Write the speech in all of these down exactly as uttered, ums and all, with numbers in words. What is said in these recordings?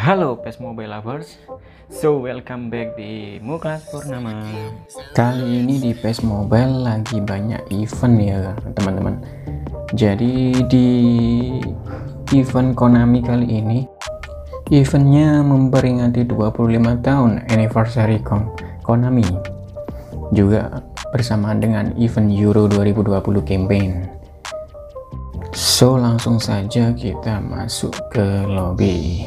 Halo P E S Mobile Lovers, so welcome back di Muklas Purnama. Kali ini di P E S Mobile lagi banyak event ya teman-teman. Jadi di event Konami kali ini, eventnya memperingati dua puluh lima tahun anniversary Konami, juga bersamaan dengan event Euro dua ribu dua puluh campaign. So langsung saja kita masuk ke lobby.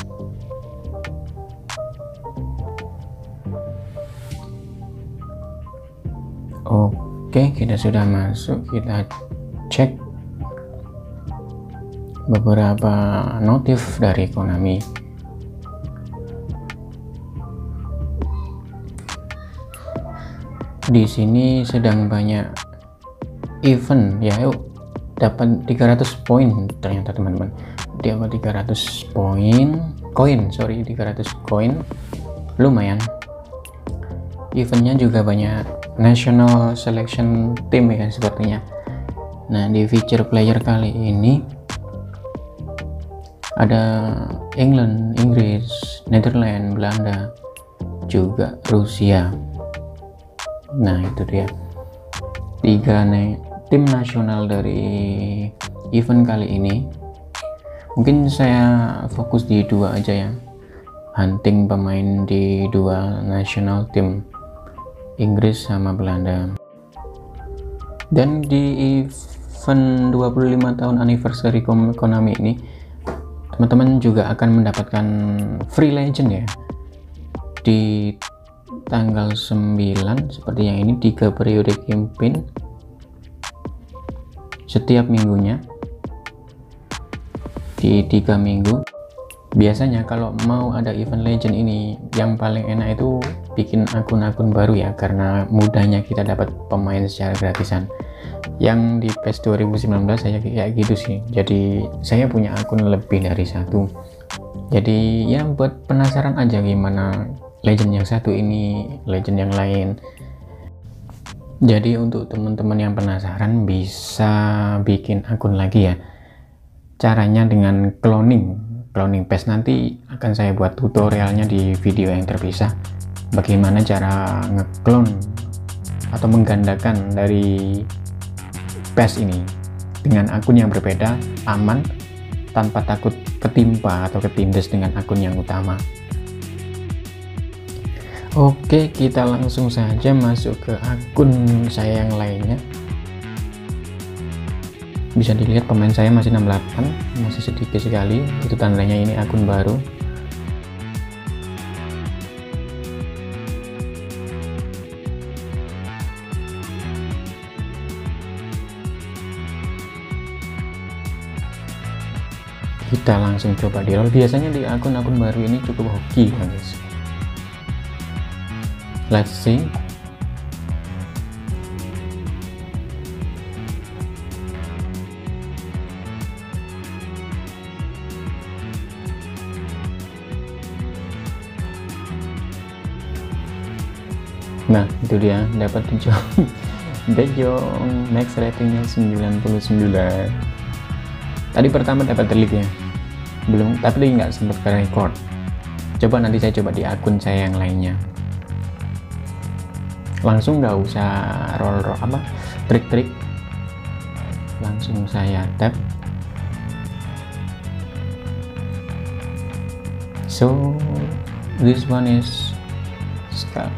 Oke, kita sudah masuk. Kita cek beberapa notif dari Konami. Di sini sedang banyak event ya. Yuk, dapat tiga ratus poin ternyata teman-teman. Dapat tiga ratus poin, koin, sorry, tiga ratus koin. Lumayan. Eventnya juga banyak National Selection Team ya sepertinya. Nah, di feature player kali ini ada England, Inggris, Netherlands, Belanda, juga Rusia. Nah, itu dia tiga nih tim nasional dari event kali ini. Mungkin saya fokus di dua aja ya, hunting pemain di dua national team, Inggris sama Belanda. Dan di event dua puluh lima tahun anniversary Konami ini, teman-teman juga akan mendapatkan free legend ya di tanggal sembilan seperti yang ini, tiga periode campaign setiap minggunya di tiga minggu. Biasanya kalau mau ada event legend ini, yang paling enak itu bikin akun-akun baru ya, karena mudahnya kita dapat pemain secara gratisan. Yang di P E S dua ribu sembilan belas saya kayak gitu sih, jadi saya punya akun lebih dari satu. Jadi ya buat penasaran aja gimana legend yang satu ini, legend yang lain. Jadi untuk teman-teman yang penasaran bisa bikin akun lagi ya. Caranya dengan cloning cloning P E S. Nanti akan saya buat tutorialnya di video yang terpisah, bagaimana cara ngeklon atau menggandakan dari P E S ini dengan akun yang berbeda, aman, tanpa takut ketimpa atau ketindas dengan akun yang utama. Oke, kita langsung saja masuk ke akun saya yang lainnya. Bisa dilihat pemain saya masih enam puluh delapan, masih sedikit sekali, itu tandanya ini akun baru. Kita langsung coba di roll. Biasanya di akun-akun baru ini cukup hoki guys. Let's see. Nah, itu dia, dapat Dejong. Dejong max ratingnya sembilan puluh sembilan. Tadi pertama dapat delete ya, belum, tapi nggak sempat ke record. Coba nanti saya coba di akun saya yang lainnya. Langsung nggak usah roll roll apa trik-trik, langsung saya tap. So this one is Scar.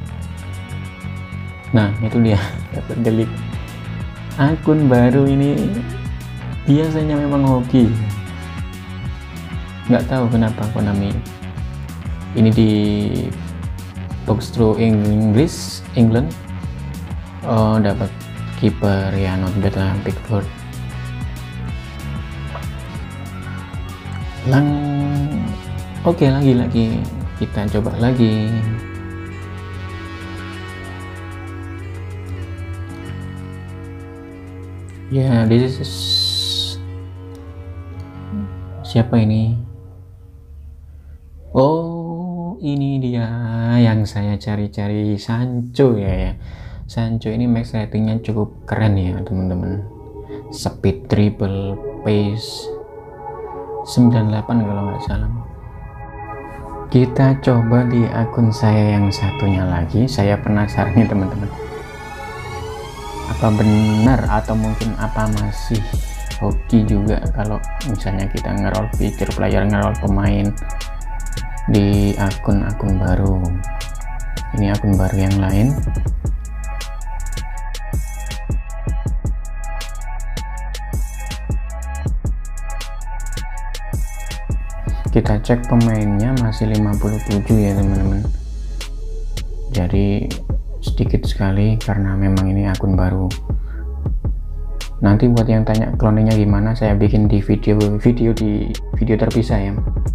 Nah, itu dia, dapat delete. Akun baru ini biasanya memang hoki, nggak tahu kenapa Konami ini di box through Inggris, England. Oh, dapat kiper ya, not bad lah, Pickford. Lang, oke, okay, lagi-lagi kita coba lagi. Ya, yeah, this is siapa ini? Oh, ini dia yang saya cari-cari, Sancho ya ya. Sancho ini max ratingnya cukup keren ya teman-teman. Speed, dribble, pace sembilan puluh delapan kalau nggak salah. Kita coba di akun saya yang satunya lagi. Saya penasaran nih teman-teman, apa benar atau mungkin apa masih hoki juga kalau misalnya kita nge-roll feature player, nge-roll pemain di akun-akun baru. Ini akun baru yang lain. Kita cek pemainnya masih lima puluh tujuh ya teman-teman, jadi sedikit sekali karena memang ini akun baru. Nanti buat yang tanya cloningnya gimana, saya bikin di video video di video terpisah ya.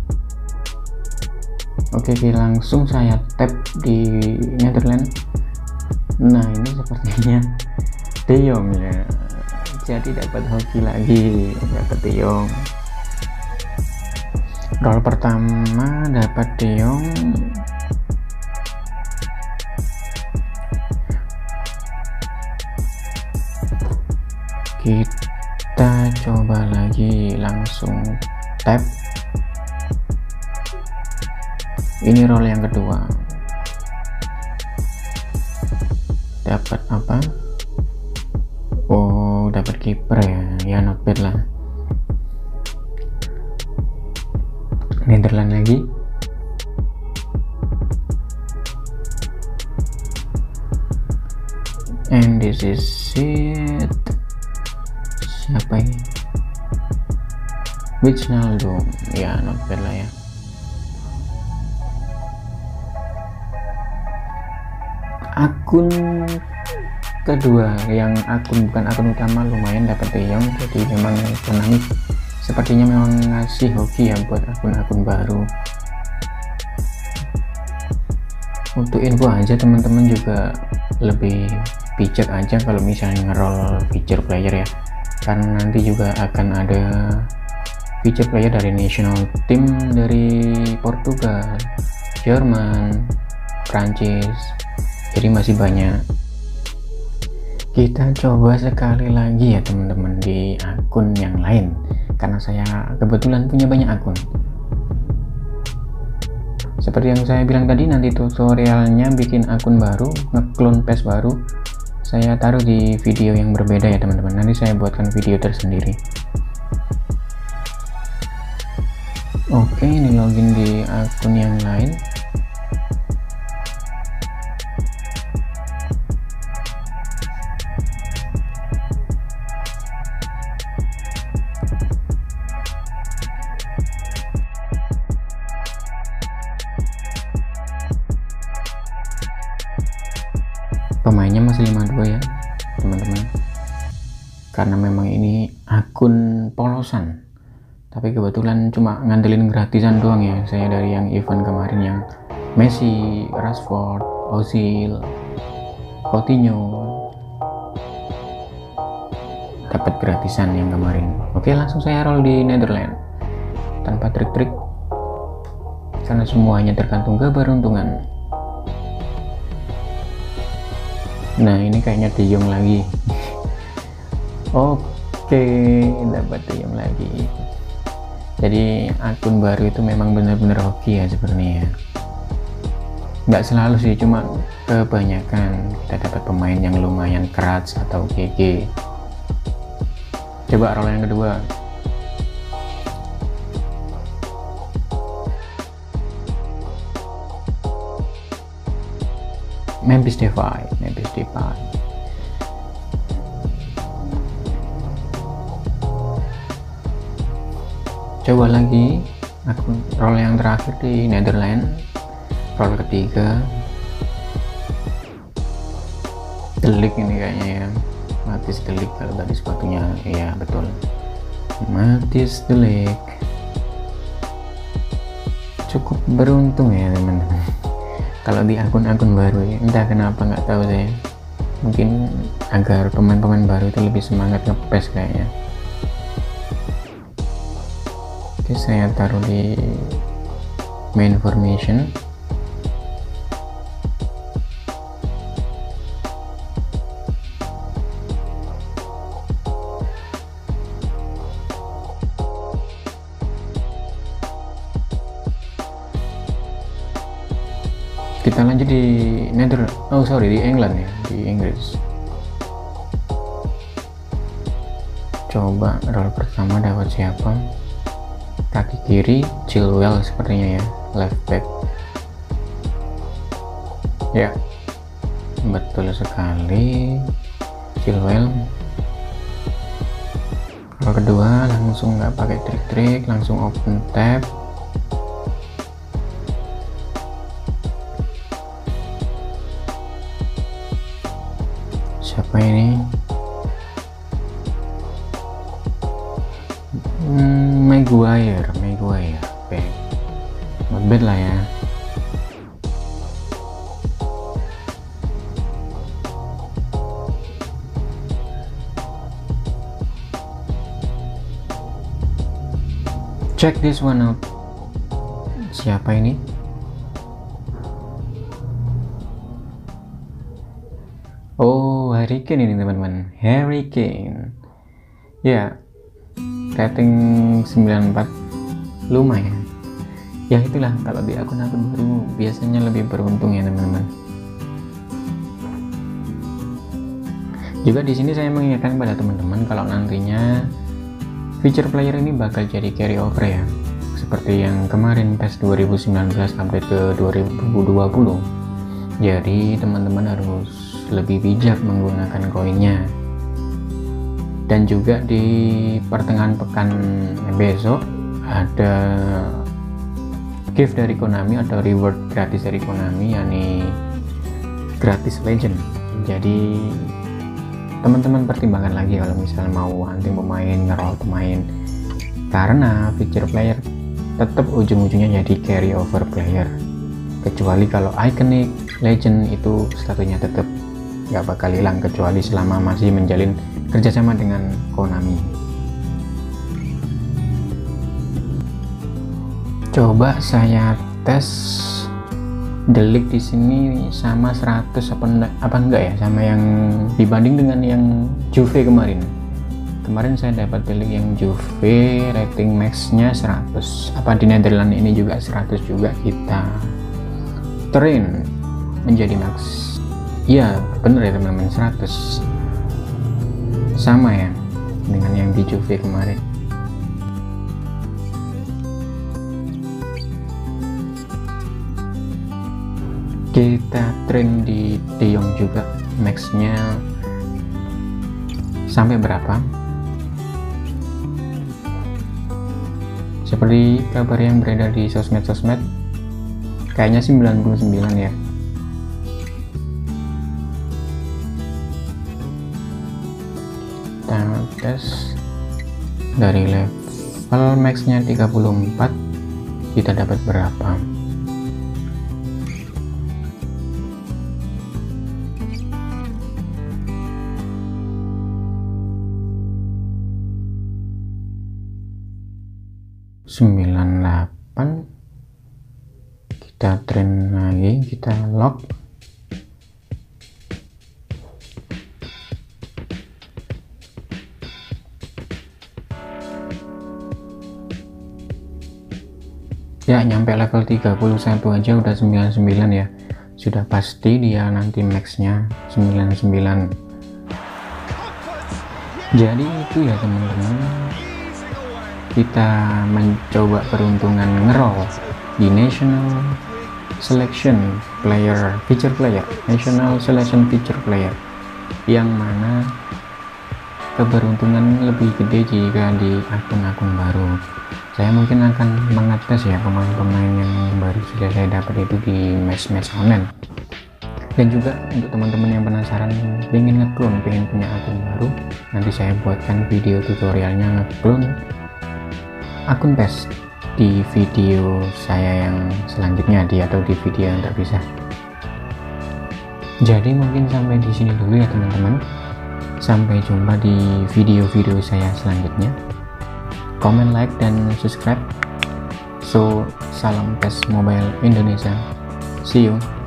Oke, langsung saya tap di Netherlands. Nah, ini sepertinya De Jong ya, jadi dapat hoki lagi, dapat De Jong. Roll pertama dapat De Jong. Kita coba lagi, langsung tap. Ini roll yang kedua. Dapat apa? Oh, dapat kiper ya. Ya not bad lah. Netherlands lagi. And this is it. Siapa ini? Wijnaldum. Ya not bad lah ya. Akun kedua, yang akun bukan akun utama, lumayan dapat De Jong. Jadi memang Konami sepertinya memang ngasih hoki ya buat akun-akun baru. Untuk info aja teman-teman, juga lebih bijak aja kalau misalnya nge-roll feature player ya, karena nanti juga akan ada feature player dari national team dari Portugal, Jerman, Prancis, jadi masih banyak. Kita coba sekali lagi ya teman-teman di akun yang lain, karena saya kebetulan punya banyak akun. Seperti yang saya bilang tadi, nanti tutorialnya bikin akun baru, ngeklon PES baru, saya taruh di video yang berbeda ya teman-teman. Nanti saya buatkan video tersendiri. Oke, ini login di akun yang lain. Pemainnya masih lima puluh dua ya teman-teman, karena memang ini akun polosan, tapi kebetulan cuma ngandelin gratisan doang ya saya dari yang event kemarin, yang Messi, Rashford, Ozil, Coutinho dapat gratisan yang kemarin. Oke, langsung saya roll di Netherlands tanpa trik-trik, karena semuanya tergantung keberuntungan. Nah, ini kayaknya De Jong lagi. Oke, dapat De Jong lagi. Jadi akun baru itu memang benar-benar hoki ya sebenarnya. Nggak selalu sih, cuma kebanyakan kita dapat pemain yang lumayan keras atau G G. Coba roll yang kedua. Memphis Depay, Memphis Depay. Coba lagi akun roll yang terakhir di Netherlands, roll ketiga. De Ligt ini kayaknya ya, Matthijs De Ligt kalau tadi sepatunya, ya betul, Matthijs De Ligt. Cukup beruntung ya teman-teman kalau di akun-akun baru ya, entah kenapa nggak tahu saya, mungkin agar pemain-pemain baru itu lebih semangat nge-PES kayaknya. Oke, saya taruh di main formation. Kita lanjut di Nether oh sorry di England ya, di Inggris. Coba roll pertama dapat siapa? Kaki kiri Chilwell sepertinya ya, left back. Ya, betul sekali, Chilwell. Roll kedua langsung nggak pakai trik-trik, langsung open tab. Siapa ini? Hmm, Maguire, Maguire, back, not bad lah ya. Check this one out. Siapa ini? Oh, Harry Kane ini teman-teman, Harry Kane. Ya, rating sembilan puluh empat, lumayan. Ya itulah, kalau di akun-akun baru biasanya lebih beruntung ya teman-teman. Juga di sini saya mengingatkan pada teman-teman kalau nantinya feature player ini bakal jadi carry over ya, seperti yang kemarin PES dua ribu sembilan belas update ke dua ribu dua puluh. Jadi teman-teman harus lebih bijak menggunakan koinnya. Dan juga di pertengahan pekan besok ada gift dari Konami atau reward gratis dari Konami, yakni gratis legend. Jadi teman-teman pertimbangkan lagi kalau misalnya mau hunting pemain, ngeroll pemain, karena feature player tetap ujung-ujungnya jadi carry over player, kecuali kalau iconic legend itu statusnya tetap nggak bakal hilang kecuali selama masih menjalin kerjasama dengan Konami. Coba saya tes delik di sini sama seratus apa enggak, apa enggak ya, sama yang dibanding dengan yang Juve kemarin. Kemarin saya dapat delik yang Juve rating max-nya seratus. Apa di Netherlands ini juga seratus juga, kita train menjadi max. Iya bener ya teman-teman, seratus, sama ya dengan yang di Juve kemarin. Kita train di De Jong juga, max-nya sampai berapa? Seperti kabar yang beredar di sosmed-sosmed, kayaknya sembilan puluh sembilan ya. Kita tes dari level max-nya tiga puluh empat, kita dapat berapa? sembilan puluh delapan. Kita train lagi, kita lock. Ya nyampe level tiga puluh satu aja udah sembilan puluh sembilan ya, sudah pasti dia nanti max-nya sembilan puluh sembilan. Jadi itu ya teman-teman, kita mencoba peruntungan ngeroll di National Selection Player Feature Player National Selection Feature Player, yang mana keberuntungan lebih gede jika di akun-akun baru. Saya mungkin akan mengetes ya pemain-pemain yang baru sudah saya dapat itu di match-match online. Dan juga untuk teman-teman yang penasaran pengen ngeklon, pengen punya akun baru, nanti saya buatkan video tutorialnya ngeklon akun PES di video saya yang selanjutnya di atau di video yang terpisah. Jadi mungkin sampai di sini dulu ya teman-teman. Sampai jumpa di video-video saya selanjutnya. Comment, like, dan subscribe. So, salam PES Mobile Indonesia. See you.